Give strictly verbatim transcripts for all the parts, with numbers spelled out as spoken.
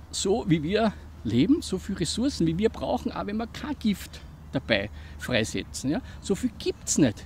so wie wir leben, so viele Ressourcen wie wir brauchen, auch wenn wir kein Gift dabei freisetzen. Ja? So viel gibt es nicht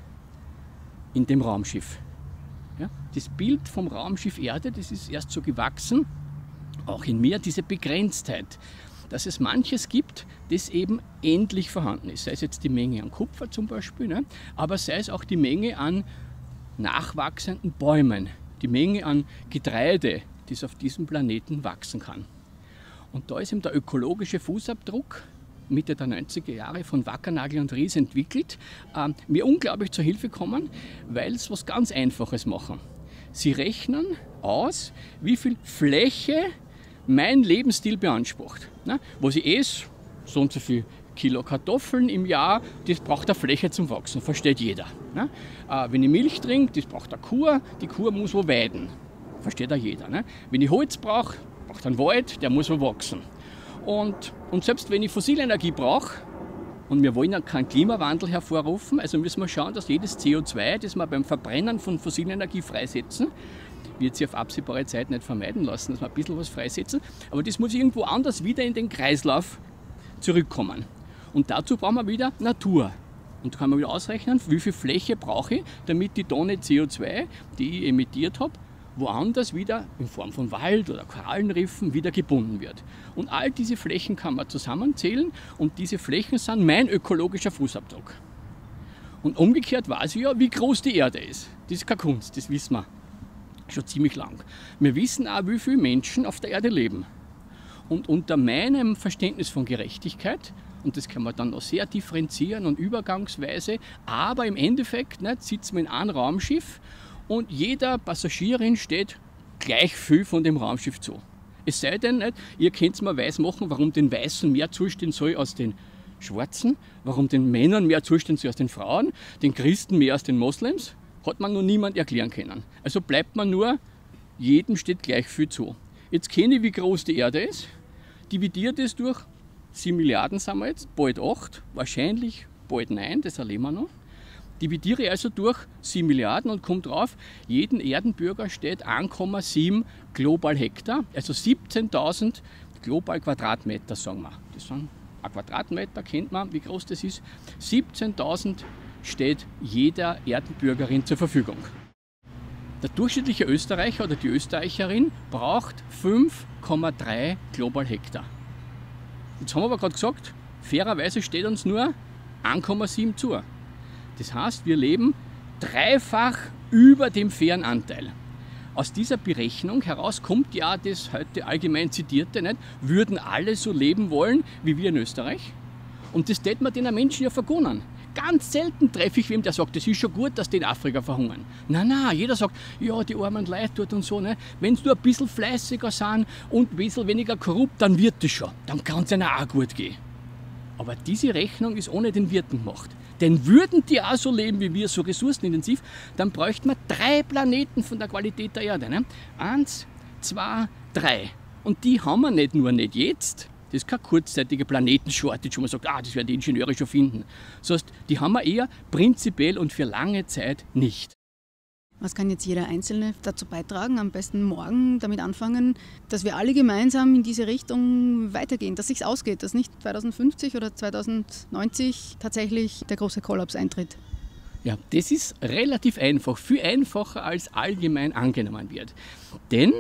in dem Raumschiff. Ja? Das Bild vom Raumschiff Erde, das ist erst so gewachsen, auch in mir diese Begrenztheit, dass es manches gibt, das eben endlich vorhanden ist. Sei es jetzt die Menge an Kupfer zum Beispiel, ne? Aber sei es auch die Menge an nachwachsenden Bäumen, die Menge an Getreide, das auf diesem Planeten wachsen kann. Und da ist eben der ökologische Fußabdruck Mitte der neunziger Jahre von Wackernagel und Ries entwickelt, äh, mir unglaublich zur Hilfe kommen, weil sie was ganz Einfaches machen. Sie rechnen aus, wie viel Fläche mein Lebensstil beansprucht. Ne? Was ich esse, so und so viel Kilo Kartoffeln im Jahr, das braucht eine Fläche zum Wachsen, versteht jeder. Ne? Äh, wenn ich Milch trinke, das braucht eine Kuh, die Kuh muss wo weiden, versteht auch jeder. Ne? Wenn ich Holz brauche, braucht einen Wald, der muss wo wachsen. Und, und selbst wenn ich fossile Energie brauche, und wir wollen ja keinen Klimawandel hervorrufen, also müssen wir schauen, dass jedes C O zwei, das wir beim Verbrennen von fossiler Energie freisetzen, wird sich auf absehbare Zeit nicht vermeiden lassen, dass wir ein bisschen was freisetzen, aber das muss irgendwo anders wieder in den Kreislauf zurückkommen. Und dazu brauchen wir wieder Natur. Und da kann man wieder ausrechnen, wie viel Fläche brauche ich, damit die Tonne C O zwei, die ich emittiert habe, woanders wieder in Form von Wald oder Korallenriffen wieder gebunden wird. Und all diese Flächen kann man zusammenzählen und diese Flächen sind mein ökologischer Fußabdruck. Und umgekehrt weiß ich ja, wie groß die Erde ist. Das ist keine Kunst, das wissen wir schon ziemlich lang. Wir wissen auch, wie viele Menschen auf der Erde leben. Und unter meinem Verständnis von Gerechtigkeit, und das kann man dann noch sehr differenzieren und übergangsweise, aber im Endeffekt nicht, sitzen wir in einem Raumschiff und jeder Passagierin steht gleich viel von dem Raumschiff zu. Es sei denn, nicht, ihr könnt es mir weiß machen, warum den Weißen mehr zustehen soll als den Schwarzen, warum den Männern mehr zustehen soll als den Frauen, den Christen mehr als den Moslems, hat man noch niemand erklären können. Also bleibt man nur, jedem steht gleich viel zu. Jetzt kenne ich, wie groß die Erde ist, dividiert es durch sieben Milliarden, sind wir jetzt, bald acht, wahrscheinlich bald neun, das erleben wir noch. Dividiere also durch sieben Milliarden und komme drauf, jeden Erdenbürger steht eins Komma sieben global Hektar, also siebzehntausend global Quadratmeter, sagen wir. Das sind ein Quadratmeter, kennt man, wie groß das ist. siebzehntausend steht jeder Erdenbürgerin zur Verfügung. Der durchschnittliche Österreicher oder die Österreicherin braucht fünf Komma drei global Hektar. Jetzt haben wir aber gerade gesagt, fairerweise steht uns nur eins Komma sieben zu. Das heißt, wir leben dreifach über dem fairen Anteil. Aus dieser Berechnung heraus kommt ja das heute allgemein zitierte, nicht? Würden alle so leben wollen wie wir in Österreich? Und das tät man den Menschen ja vergonnen. Ganz selten treffe ich wem, der sagt, das ist schon gut, dass die in Afrika verhungern. Nein, nein, jeder sagt, ja, die armen Leute dort und so. Ne? Wenn sie nur ein bisschen fleißiger sind und ein bisschen weniger korrupt, dann wird das schon. Dann kann es ihnen auch gut gehen. Aber diese Rechnung ist ohne den Wirten gemacht. Denn würden die auch so leben wie wir, so ressourcenintensiv, dann bräuchten wir drei Planeten von der Qualität der Erde. Ne? Eins, zwei, drei. Und die haben wir nicht nur nicht jetzt. Das ist keine kurzzeitige Planetenshortage, wo man sagt, ah, das werden die Ingenieure schon finden. Das heißt, die haben wir eher prinzipiell und für lange Zeit nicht. Was kann jetzt jeder Einzelne dazu beitragen? Am besten morgen damit anfangen, dass wir alle gemeinsam in diese Richtung weitergehen, dass es sich ausgeht, dass nicht zweitausendfünfzig oder zweitausendneunzig tatsächlich der große Kollaps eintritt. Ja, das ist relativ einfach, viel einfacher als allgemein angenommen wird. Denn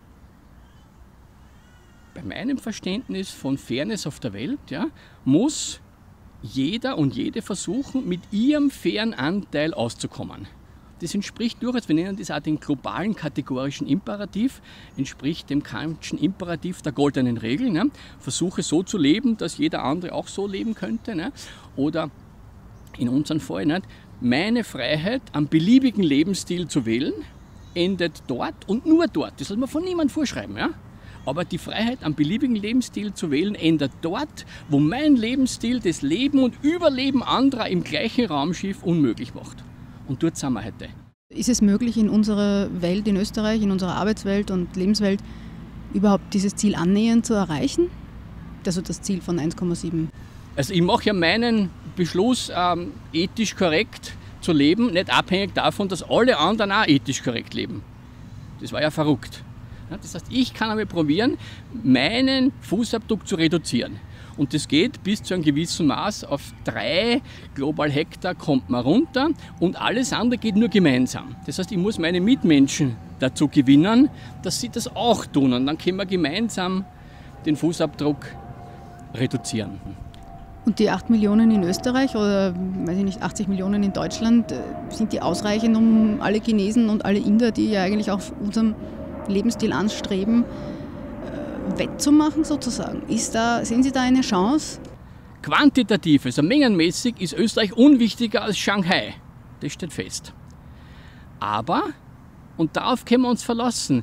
bei meinem Verständnis von Fairness auf der Welt, ja, muss jeder und jede versuchen, mit ihrem fairen Anteil auszukommen. Das entspricht durchaus, wir nennen das auch den globalen kategorischen Imperativ, entspricht dem Kantschen Imperativ der goldenen Regel. Ne? Versuche so zu leben, dass jeder andere auch so leben könnte. Ne? Oder in unserem Fall, ne? Meine Freiheit, einen beliebigen Lebensstil zu wählen, endet dort und nur dort. Das soll man von niemandem vorschreiben. Ja? Aber die Freiheit, einen beliebigen Lebensstil zu wählen, endet dort, wo mein Lebensstil das Leben und Überleben anderer im gleichen Raumschiff unmöglich macht. Und dort sind wir heute. Ist es möglich, in unserer Welt, in Österreich, in unserer Arbeitswelt und Lebenswelt, überhaupt dieses Ziel annähernd zu erreichen? Also das Ziel von eins Komma sieben. Also ich mache ja meinen Beschluss, ähm, ethisch korrekt zu leben, nicht abhängig davon, dass alle anderen auch ethisch korrekt leben. Das war ja verrückt. Ja, das heißt, ich kann einmal probieren, meinen Fußabdruck zu reduzieren. Und das geht bis zu einem gewissen Maß. Auf drei global Hektar kommt man runter und alles andere geht nur gemeinsam. Das heißt, ich muss meine Mitmenschen dazu gewinnen, dass sie das auch tun. Und dann können wir gemeinsam den Fußabdruck reduzieren. Und die acht Millionen in Österreich oder weiß ich nicht, achtzig Millionen in Deutschland, sind die ausreichend, um alle Chinesen und alle Inder, die ja eigentlich auch unserem Lebensstil anstreben, wettzumachen sozusagen? Ist da, sehen Sie da eine Chance? Quantitativ, also mengenmäßig, ist Österreich unwichtiger als Shanghai. Das steht fest. Aber, und darauf können wir uns verlassen,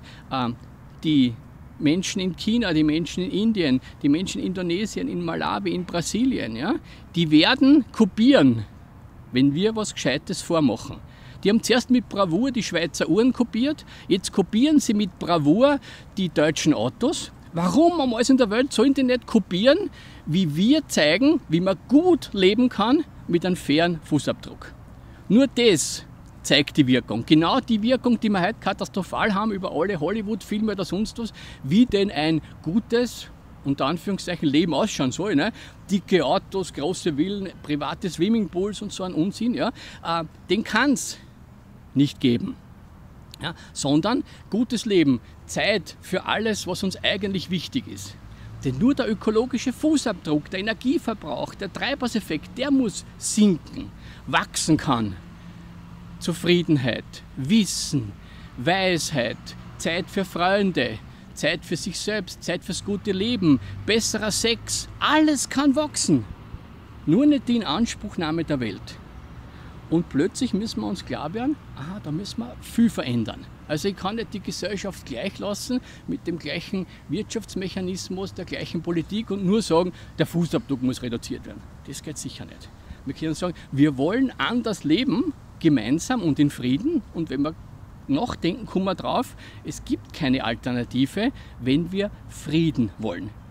die Menschen in China, die Menschen in Indien, die Menschen in Indonesien, in Malawi, in Brasilien, ja, die werden kopieren, wenn wir was Gescheites vormachen. Die haben zuerst mit Bravour die Schweizer Uhren kopiert, jetzt kopieren sie mit Bravour die deutschen Autos. Warum um alles in der Welt sollen die nicht kopieren, wie wir zeigen, wie man gut leben kann mit einem fairen Fußabdruck? Nur das zeigt die Wirkung. Genau die Wirkung, die wir heute katastrophal haben über alle Hollywood-Filme oder sonst was, wie denn ein gutes, unter Anführungszeichen, Leben ausschauen soll. Ne? Dicke Autos, große Villen, private Swimmingpools und so ein Unsinn, ja? äh, den kann es nicht geben. Ja? Sondern gutes Leben, Zeit für alles, was uns eigentlich wichtig ist. Denn nur der ökologische Fußabdruck, der Energieverbrauch, der Treibhauseffekt, der muss sinken, wachsen kann. Zufriedenheit, Wissen, Weisheit, Zeit für Freunde, Zeit für sich selbst, Zeit fürs gute Leben, besserer Sex, alles kann wachsen. Nur nicht die Inanspruchnahme der Welt. Und plötzlich müssen wir uns klar werden, aha, da müssen wir viel verändern. Also ich kann nicht die Gesellschaft gleich lassen mit dem gleichen Wirtschaftsmechanismus, der gleichen Politik und nur sagen, der Fußabdruck muss reduziert werden. Das geht sicher nicht. Wir können sagen, wir wollen anders leben, gemeinsam und in Frieden. Und wenn wir nachdenken, kommen wir drauf, es gibt keine Alternative, wenn wir Frieden wollen.